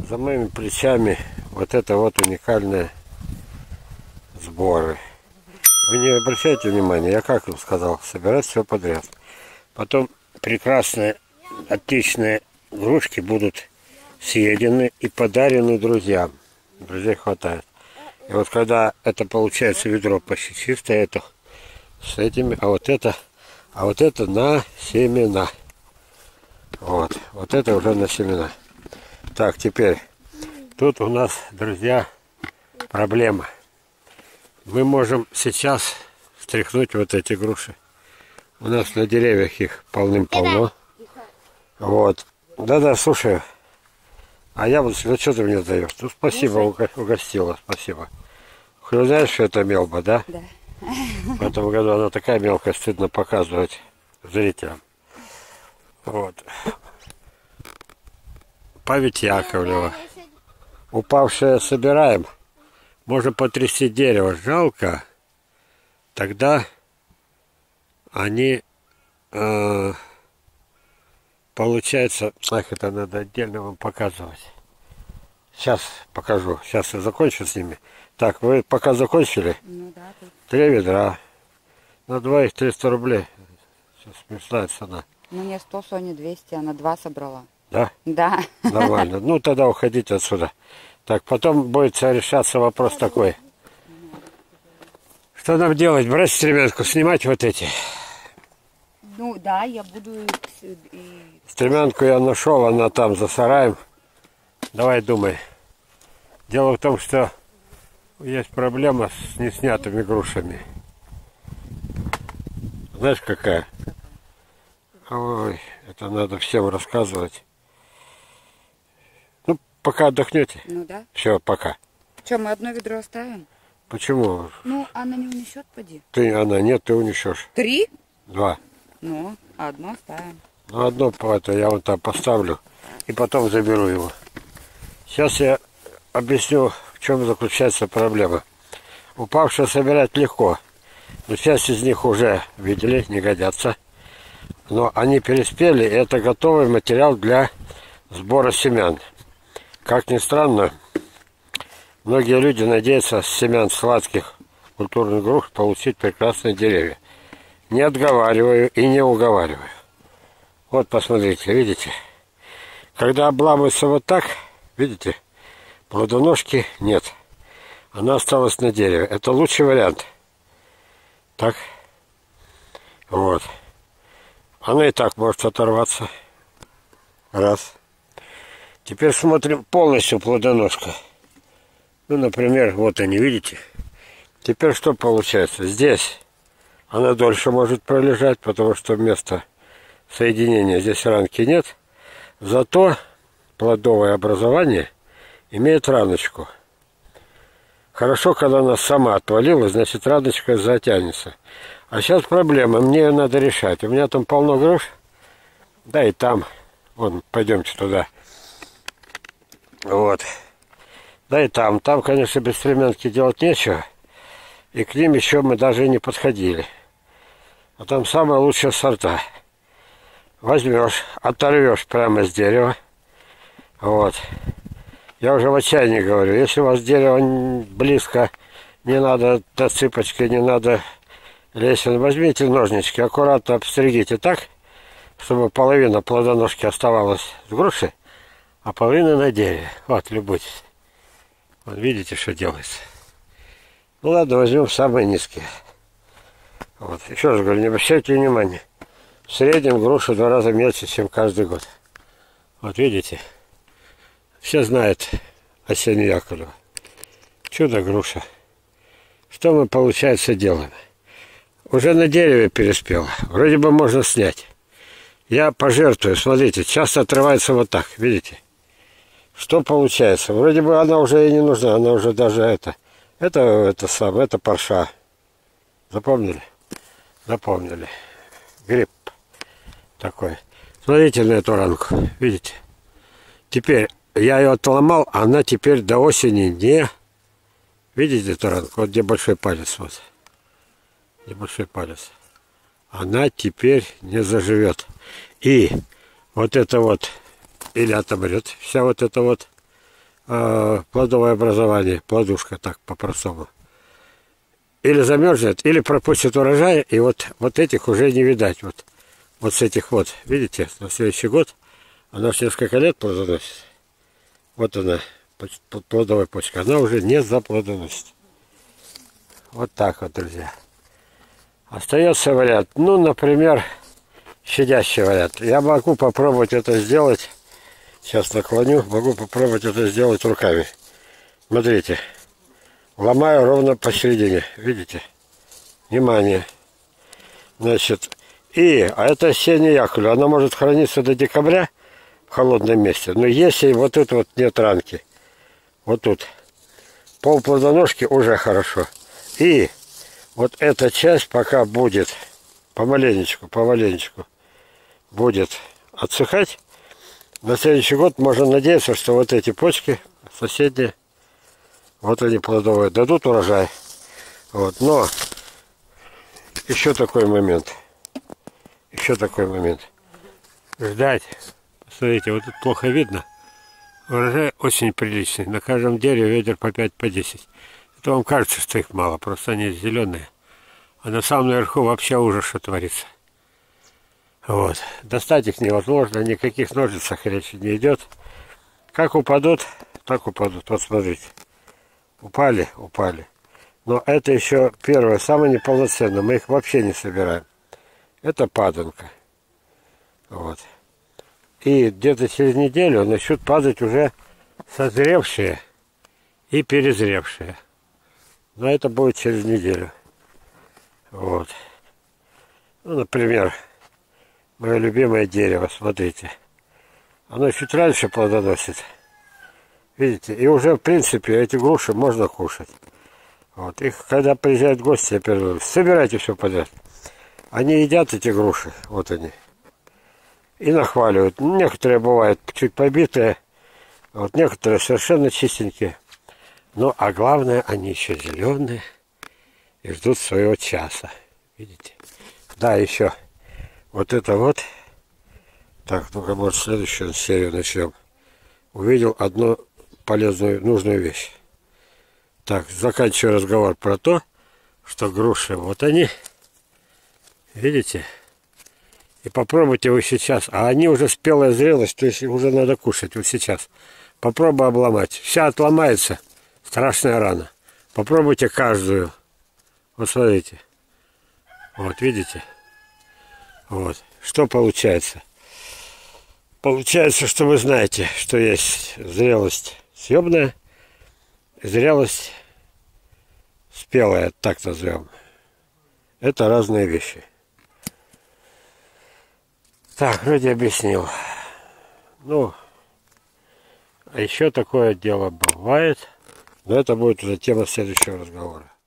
За моими плечами вот это вот уникальные сборы. Вы не обращайте внимания, я как вам сказал, собирать все подряд. Потом прекрасные, отличные игрушки будут съедены и подарены друзьям. Друзей хватает. И вот когда это получается ведро почти чистое, это с этими, а вот это на семена. Вот это уже на семена. Так, теперь тут у нас, друзья, проблема. Мы можем сейчас встряхнуть вот эти груши. У нас на деревьях их полным-полно. Вот. Да-да, слушай. А я вот, ну что ты мне даешь? Ну, спасибо, угостила, спасибо. Вы знаешь, что это мелба, да? Да. В этом году она такая мелкая, стыдно показывать зрителям. Вот. Память Яковлева. Упавшее собираем. Можно потрясти дерево. Жалко. Тогда они, получается, ах, это надо отдельно вам показывать. Сейчас покажу. Сейчас я закончу с ними. Так, вы пока закончили? Ну да. Тут... 3 ведра. На 2 их 300 рублей. Сейчас смешная цена. Ну не 100, Соня 200, она 2 собрала. Да? Да. Нормально. Ну тогда уходите отсюда. Так, потом будет решаться вопрос такой. Что нам делать? Брать стремянку, снимать вот эти? Ну да, я буду... Стремянку я нашел, она там за сараем. Давай думай. Дело в том, что есть проблема с неснятыми грушами. Знаешь, какая? Ой, это надо всем рассказывать. Ну, пока отдохнете. Ну да. Все, пока. Что, мы одно ведро оставим? Почему? Ну, она не унесет, поди. Она нет, ты унесешь. 3? 2. Ну, одно оставим. Ну, одно это я вот там поставлю и потом заберу его. Сейчас я объясню, в чем заключается проблема. Упавшие собирать легко. Но часть из них уже, видели, не годятся. Но они переспели, и это готовый материал для сбора семян. Как ни странно, многие люди надеются с семян сладких культурных груш получить прекрасные деревья. Не отговариваю и не уговариваю. Вот посмотрите, видите? Когда обламывается вот так, видите, плодоножки нет. Она осталась на дереве. Это лучший вариант. Так. Вот. Она и так может оторваться. Раз. Теперь смотрим полностью плодоножка. Ну, например, вот они, видите? Теперь что получается? Здесь она дольше может пролежать, потому что вместо соединения здесь ранки нет. Зато плодовое образование имеет раночку. Хорошо, когда она сама отвалилась, значит раночка затянется. А сейчас проблема, мне ее надо решать. У меня там полно груш. Да и там. Вон, пойдемте туда. Вот. Да и там. Там, конечно, без стремянки делать нечего. И к ним еще мы даже и не подходили. А там самые лучшие сорта. Возьмешь, оторвешь прямо с дерева. Вот. Я уже в отчаянии говорю. Если у вас дерево близко, не надо до цыпочки, не надо лесен. Возьмите ножнички, аккуратно обстригите так, чтобы половина плодоножки оставалась с груши, а половина на дереве. Вот, любуйтесь. Вот видите, что делается. Ну ладно, возьмем самые низкие. Вот. Еще раз говорю, не обращайте внимания. В среднем груша в 2 раза мельче, чем каждый год. Вот видите. Все знают Осению Яковлева. Чудо груша. Что мы, получается, делаем? Уже на дереве переспела. Вроде бы можно снять. Я пожертвую. Смотрите, часто отрывается вот так. Видите? Что получается? Вроде бы она уже и не нужна. Она уже даже это парша. Запомнили? Запомнили. Гриб такой. Смотрите на эту ранку. Видите? Теперь я ее отломал, а она теперь до осени не... Видите эту ранку? Вот где большой палец. Вот. Где большой палец. Она теперь не заживет. И вот это вот или отобрет вся вот эта вот плодовое образование, плодушка, так по-простому. Или замерзнет, или пропустит урожай, и вот этих уже не видать. Вот с этих вот, видите, на следующий год она ж несколько лет плодоносит. Вот она, плодовая почка, она уже не заплодоносит. Вот так вот, друзья. Остается вариант, ну, например, щадящий вариант. Я могу попробовать это сделать, сейчас наклоню, могу попробовать это сделать руками. Смотрите, ломаю ровно посередине, видите? Внимание. Значит, а это осенняя якуля, она может храниться до декабря в холодном месте, но если вот тут вот нет ранки, вот тут, полплодоножки уже хорошо. И вот эта часть пока будет помаленечку будет отсыхать. На следующий год можно надеяться, что вот эти почки соседние, вот они плодовые, дадут урожай. Вот. Но еще такой момент. Ждать. Смотрите, вот тут плохо видно. Урожай очень приличный. На каждом дереве ведер по 5, по 10. Это вам кажется, что их мало, просто они зеленые. А на самом верху вообще ужас, что творится. Вот. Достать их невозможно, никаких ножницах речи не идет. Как упадут, так упадут. Вот смотрите. Упали. Но это еще первое, самое неполноценное. Мы их вообще не собираем. Это паданка. Вот. И где-то через неделю начнут падать уже созревшие и перезревшие. Но это будет через неделю. Вот. Ну, например, мое любимое дерево, смотрите. Оно чуть раньше плодоносит. Видите? И уже, в принципе, эти груши можно кушать. Вот. Их, когда приезжают гости, я первый говорю, собирайте все подряд. Они едят эти груши, вот они. И нахваливают. Некоторые бывают чуть побитые, вот некоторые совершенно чистенькие. Ну, а главное, они еще зеленые и ждут своего часа. Видите? Да, еще вот это вот. Так, ну-ка, может, следующую серию начнем. Увидел одну полезную, нужную вещь. Так, заканчиваю разговор про то, что груши, вот они. Видите? И попробуйте вы сейчас. А они уже спелая зрелость, то есть уже надо кушать вот сейчас. Попробуй обломать. Вся отломается. Страшная рана. Попробуйте каждую. Вот смотрите. Вот, видите? Вот. Что получается? Получается, что вы знаете, что есть зрелость съемная, зрелость спелая, так назовем. Это разные вещи. Так, вроде объяснил. Ну, а еще такое дело бывает. Но это будет уже тема следующего разговора.